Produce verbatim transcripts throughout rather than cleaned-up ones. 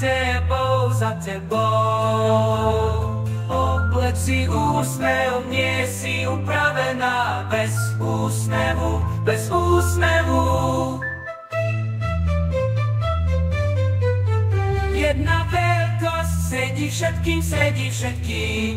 tebou, za tebou. Obleci úsmev, nie si upravená bez úsmevu, bez úsmevu. Jedna veľkosť sedí všetkým, sedí všetkým.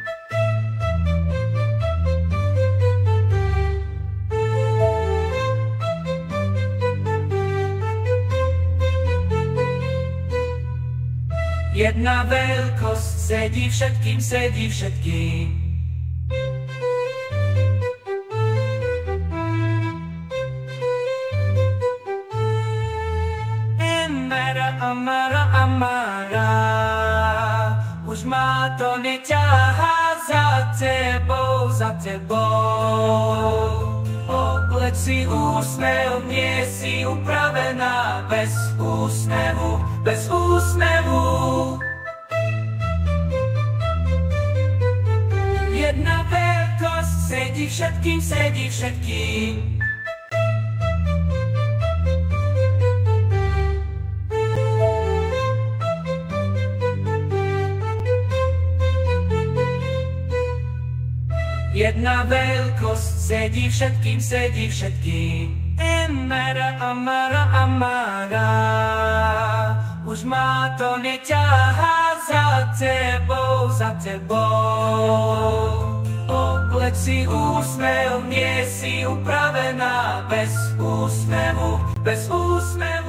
Jedna veľkosť sedí všetkým, sedí všetkým. Amara, amara, amara, už ma to neťahá za tebou, za tebou. Obleč si úsmev, nie si upravená bez úsmevu, bez úsmevu. Jedna veľkosť sedí všetkým, sedí všetkým. Jedna veľkosť sedí všetkým, sedí všetkým. Amara, amara, amara, už ma to neťahá za tebou, za tebou. Obleč si úsmev, nie si upravená bez úsmevu, bez úsmevu.